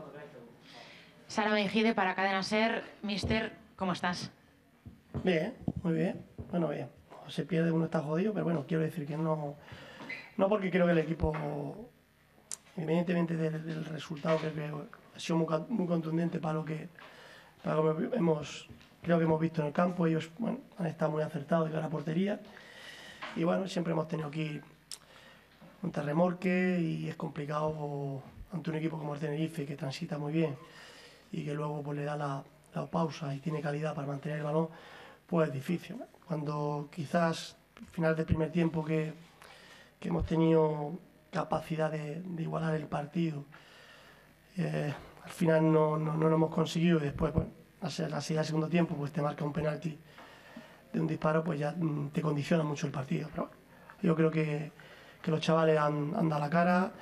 Sara Mengide para Cadena Ser. Mister, ¿cómo estás? Bien, muy bien. Bueno, bien. Se pierde, uno está jodido, pero bueno, quiero decir que no porque creo que el equipo, independientemente del resultado, creo que ha sido muy contundente para lo que creo que hemos visto en el campo. Ellos, bueno, han estado muy acertados de cara a portería y bueno, siempre hemos tenido aquí un remorque y es complicado ante un equipo como el Tenerife, que transita muy bien y que luego pues le da la pausa y tiene calidad para mantener el balón, pues es difícil, ¿no? Cuando quizás al final del primer tiempo que hemos tenido capacidad de igualar el partido, al final no lo hemos conseguido y después, pues, la salida del segundo tiempo, pues te marca un penalti de un disparo, pues ya te condiciona mucho el partido. Pero bueno, yo creo que los chavales han dado la cara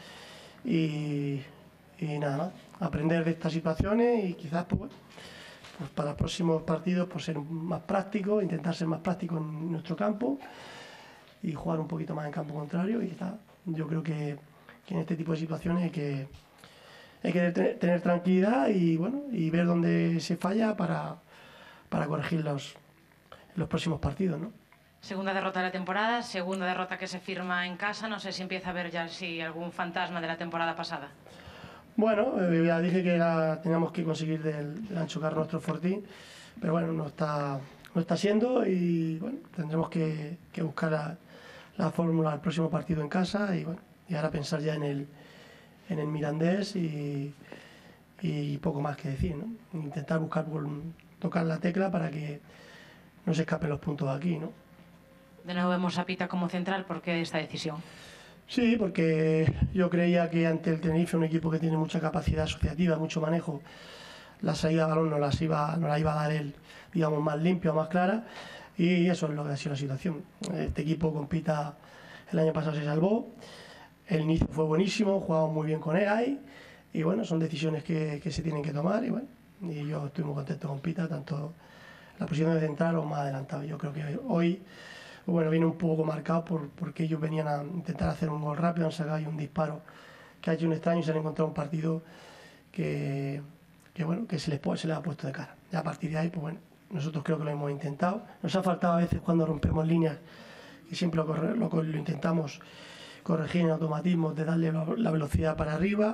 y nada más, aprender de estas situaciones y quizás pues para los próximos partidos pues ser más prácticos, intentar ser más prácticos en nuestro campo y jugar un poquito más en campo contrario y tal. Yo creo que en este tipo de situaciones hay que tener tranquilidad y bueno, y ver dónde se falla para corregir los próximos partidos, ¿no? Segunda derrota de la temporada, segunda derrota que se firma en casa. No sé si empieza a ver ya algún fantasma de la temporada pasada. Bueno, ya dije que teníamos que conseguir del Anchocar nuestro fortín, pero bueno, no está siendo y bueno, tendremos que buscar la fórmula al próximo partido en casa y bueno, y ahora pensar ya en el Mirandés y poco más que decir, ¿no? Intentar tocar la tecla para que no se escapen los puntos aquí, ¿no? De nuevo vemos a Pita como central. ¿Por qué esta decisión? Sí, porque yo creía que ante el Tenerife, un equipo que tiene mucha capacidad asociativa, mucho manejo, la salida de balón no la iba a dar él, digamos, más limpia o más clara, y eso es lo que ha sido la situación. Este equipo con Pita el año pasado se salvó, el inicio fue buenísimo, jugamos muy bien con él ahí, y bueno, son decisiones que se tienen que tomar, y bueno, y yo estoy muy contento con Pita, tanto la posición de central o más adelantado. Yo creo que hoy, bueno, viene un poco marcado porque ellos venían a intentar hacer un gol rápido, han sacado ahí un disparo que ha hecho un extraño y se han encontrado un partido que bueno, que se les ha puesto de cara. Y a partir de ahí, pues bueno, nosotros creo que lo hemos intentado. Nos ha faltado a veces cuando rompemos líneas, y siempre lo intentamos corregir en automatismos, de darle la velocidad para arriba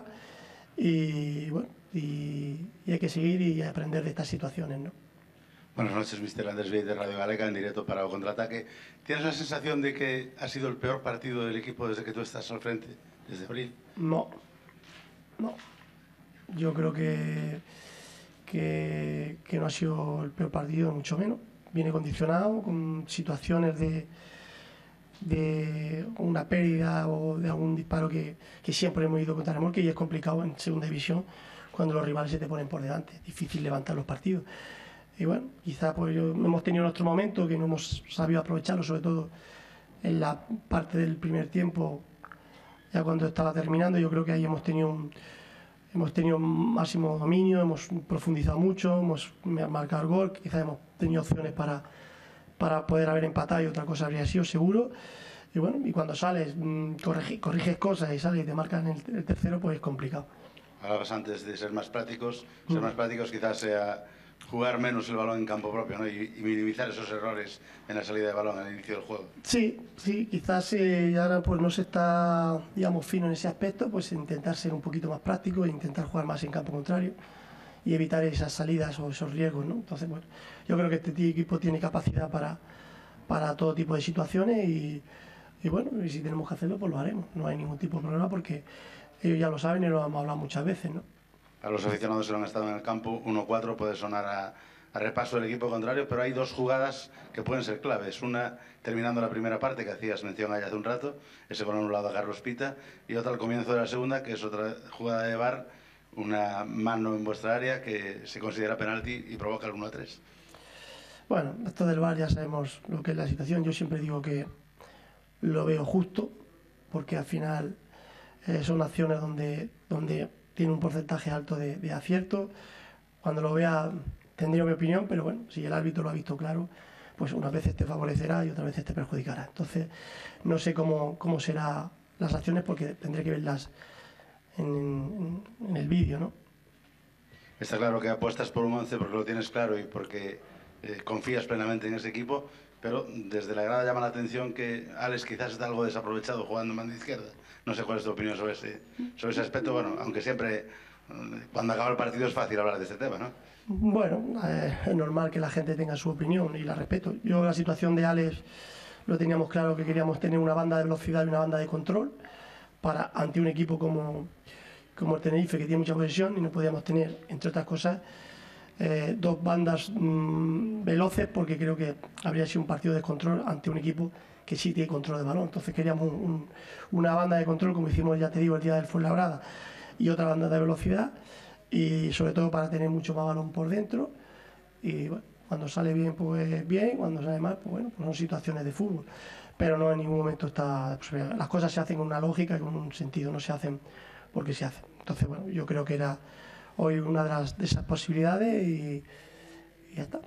y bueno, y hay que seguir y aprender de estas situaciones, ¿no? Buenas noches, Mr. Andrés Viey de Radio Galega, en directo para O Contraataque. ¿Tienes la sensación de que ha sido el peor partido del equipo desde que tú estás al frente, desde abril? No. Yo creo que no ha sido el peor partido, mucho menos. Viene condicionado con situaciones de una pérdida o de algún disparo que siempre hemos ido contra remolque y es complicado en segunda división cuando los rivales se te ponen por delante. Es difícil levantar los partidos. Y bueno, quizás pues hemos tenido nuestro momento que no hemos sabido aprovecharlo, sobre todo en la parte del primer tiempo, ya cuando estaba terminando. Yo creo que ahí hemos tenido máximo dominio, hemos profundizado mucho, hemos marcado el gol, quizás hemos tenido opciones para poder haber empatado y otra cosa habría sido seguro. Y bueno, y cuando sales, corriges cosas y sales y te marcan el tercero, pues es complicado. Hablabas antes de ser más prácticos. Ser más prácticos quizás sea jugar menos el balón en campo propio, ¿no? Y minimizar esos errores en la salida de balón al inicio del juego. Sí, quizás ahora pues no se está, digamos, fino en ese aspecto, pues intentar ser un poquito más práctico e intentar jugar más en campo contrario y evitar esas salidas o esos riesgos, ¿no? Entonces, bueno, yo creo que este equipo tiene capacidad para todo tipo de situaciones y bueno, y si tenemos que hacerlo, pues lo haremos. No hay ningún tipo de problema porque ellos ya lo saben y lo hemos hablado muchas veces, ¿no? Para los aficionados que no han estado en el campo, 1-4 puede sonar a repaso del equipo contrario, pero hay dos jugadas que pueden ser claves. Una, terminando la primera parte, que hacías mención ahí hace un rato, ese gol anulado a Carlos Pita, y otra al comienzo de la segunda, que es otra jugada de VAR, una mano en vuestra área que se considera penalti y provoca el 1-3. Bueno, esto del VAR ya sabemos lo que es la situación. Yo siempre digo que lo veo justo, porque al final son acciones donde tiene un porcentaje alto de acierto. Cuando lo vea tendría mi opinión, pero bueno, si el árbitro lo ha visto claro, pues unas veces te favorecerá y otras veces te perjudicará. Entonces, no sé cómo serán las acciones porque tendré que verlas en el vídeo, ¿no? Está claro que apuestas por un 11 porque lo tienes claro y porque confías plenamente en ese equipo, pero desde la grada llama la atención que Alex quizás está algo desaprovechado jugando en banda izquierda. No sé cuál es tu opinión sobre ese aspecto, bueno, aunque siempre cuando acaba el partido es fácil hablar de este tema, ¿no? Bueno, es normal que la gente tenga su opinión y la respeto. Yo la situación de Alex lo teníamos claro que queríamos tener una banda de velocidad y una banda de control para ante un equipo como el Tenerife, que tiene mucha posesión, y no podíamos tener, entre otras cosas, dos bandas veloces, porque creo que habría sido un partido de control ante un equipo que sí tiene control de balón. Entonces queríamos una banda de control, como hicimos, ya te digo, el día del Fuenlabrada, y otra banda de velocidad, y sobre todo para tener mucho más balón por dentro. Y bueno, cuando sale bien, pues bien, cuando sale mal, pues bueno, pues son situaciones de fútbol. Pero no en ningún momento está... Pues, las cosas se hacen con una lógica y con un sentido, no se hacen porque se hacen. Entonces, bueno, yo creo que era hoy una de esas posibilidades y ya está.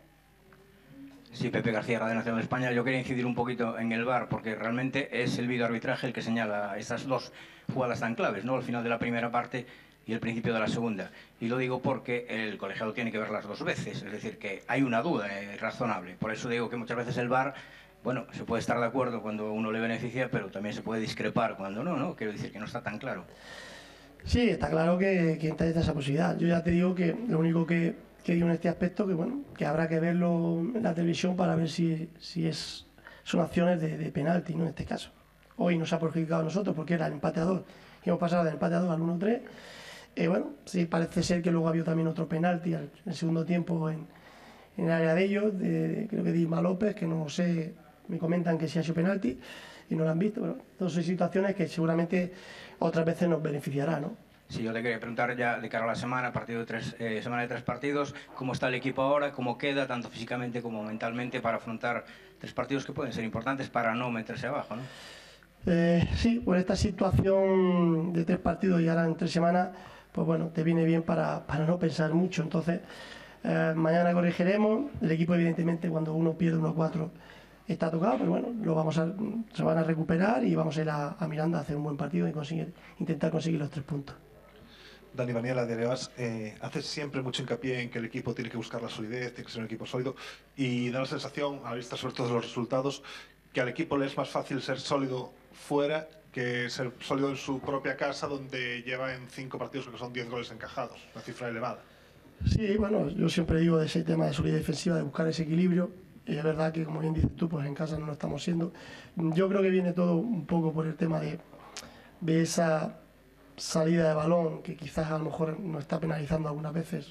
Sí, Pepe García, Radio Nacional de España. Yo quería incidir un poquito en el VAR, porque realmente es el videoarbitraje el que señala esas dos jugadas tan claves, ¿no? Al final de la primera parte y el principio de la segunda. Y lo digo porque el colegiado tiene que ver las dos veces, es decir, que hay una duda razonable. Por eso digo que muchas veces el VAR, bueno, se puede estar de acuerdo cuando uno le beneficia, pero también se puede discrepar cuando no, ¿no? Quiero decir que no está tan claro. Sí, está claro que está esa posibilidad. Yo ya te digo que lo único que digo en este aspecto, que bueno, que habrá que verlo en la televisión para ver si son acciones de penalti, ¿no? En este caso. Hoy nos ha perjudicado a nosotros porque era el empate a 2 y hemos pasado del empate a 2 al 1-3. Bueno, sí, parece ser que luego había también otro penalti en el segundo tiempo en el área de ellos, creo que de Isma López, que no sé, me comentan que sí ha sido penalti y no lo han visto. Bueno, todas son situaciones que seguramente otras veces nos beneficiará, ¿no? Sí, yo te quería preguntar ya de cara a la semana, semana de 3 partidos, ¿cómo está el equipo ahora? ¿Cómo queda, tanto físicamente como mentalmente, para afrontar 3 partidos que pueden ser importantes para no meterse abajo, ¿no? Sí, por esta situación de 3 partidos y ahora en 3 semanas, pues bueno, te viene bien para no pensar mucho. Entonces, mañana corregiremos. El equipo, evidentemente, cuando uno pierde 1-4 está tocado, pero bueno, se van a recuperar y vamos a ir a Miranda a hacer un buen partido y intentar conseguir los 3 puntos. Dani Baniela de Areas, haces siempre mucho hincapié en que el equipo tiene que buscar la solidez, tiene que ser un equipo sólido, y da la sensación, a la vista sobre todo de los resultados, que al equipo le es más fácil ser sólido fuera que ser sólido en su propia casa, donde lleva en 5 partidos que son 10 goles encajados, una cifra elevada. Sí, bueno, yo siempre digo de ese tema de solidez defensiva, de buscar ese equilibrio, y es verdad que, como bien dices tú, pues en casa no lo estamos siendo. Yo creo que viene todo un poco por el tema de esa salida de balón, que quizás a lo mejor nos está penalizando algunas veces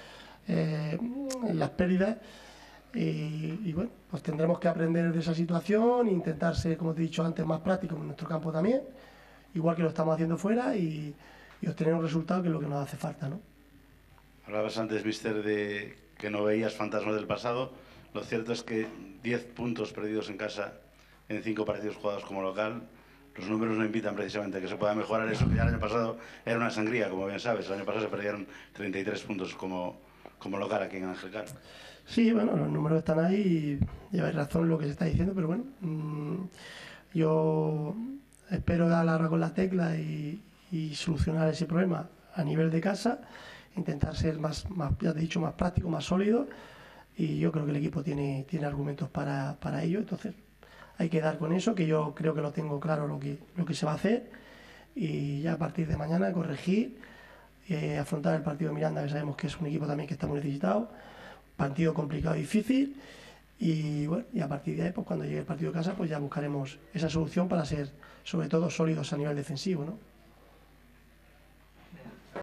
en las pérdidas. Y bueno, pues tendremos que aprender de esa situación e intentar ser, como te he dicho antes, más prácticos en nuestro campo también, igual que lo estamos haciendo fuera, y obtener un resultado que es lo que nos hace falta, ¿no? Hablabas antes, mister, de que no veías fantasmas del pasado. Lo cierto es que 10 puntos perdidos en casa en 5 partidos jugados como local, los números no invitan precisamente a que se pueda mejorar eso, que ya el año pasado era una sangría, como bien sabes. El año pasado se perdieron 33 puntos como local aquí en Ángel Caro. Sí, bueno, los números están ahí y lleváis razón en lo que se está diciendo, pero bueno, yo espero dar ahora con la tecla y solucionar ese problema a nivel de casa, intentar ser más, ya te he dicho, más práctico, más sólido, y yo creo que el equipo tiene argumentos para ello. Entonces hay que dar con eso, que yo creo que lo tengo claro lo que se va a hacer, y ya a partir de mañana corregir, afrontar el partido de Miranda, que sabemos que es un equipo también que está muy necesitado, partido complicado y difícil, y bueno, y a partir de ahí, pues cuando llegue el partido de casa, pues ya buscaremos esa solución para ser sobre todo sólidos a nivel defensivo, ¿no?